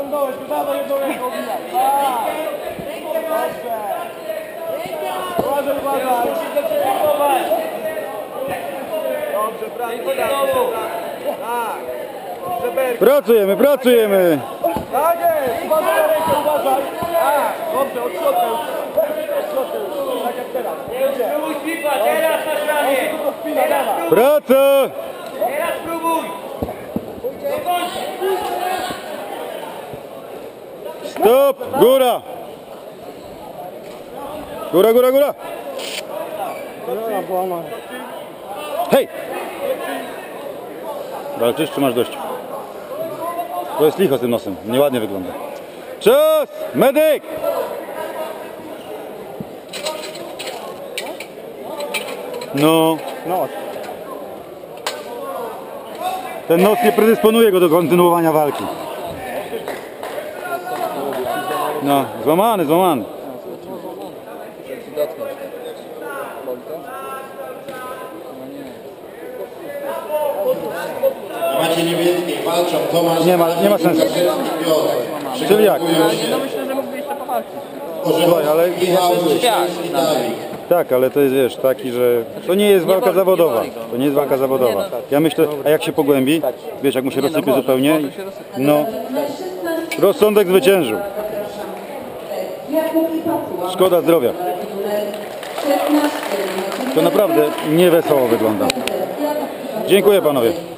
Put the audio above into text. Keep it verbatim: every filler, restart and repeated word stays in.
Ciągnąłeś, to dawaj jedną ręką bijaj. Tak. Dobrze. Uważaj, uważaj. Musisz zaczerwować. Dobrze, pracuj, pracuj. Tak. Żeberki. Pracujemy, pracujemy. Tak jest. Uważaj na rękę, uważaj. Tak. Dobrze, od środka już. Od środka już. Tak jak teraz. Idzie. Spróbuj pipa, teraz masz ramię. Teraz Praca. Teraz spróbuj. Stop, góra. Góra, góra, góra. Hej. Walczysz czy masz dość? To jest licho z tym nosem, nieładnie wygląda. Czas! Medyk! No. No. Ten nos nie predysponuje go do kontynuowania walki. No, złamany, złamany. Macie niebieskie, walczą Tomasz. Nie ma, nie ma sensu. Czyli jak? No myślę, że mógłby jeszcze powalczyć. Słuchaj, ale... Dawid. Tak, ale to jest, wiesz, taki, że to nie jest walka zawodowa. To nie jest walka zawodowa. Ja myślę, a jak się pogłębi, wiesz, jak mu się rozsypie zupełnie, no, rozsądek zwyciężył. Szkoda zdrowia. To naprawdę niewesoło wygląda. Dziękuję panowie.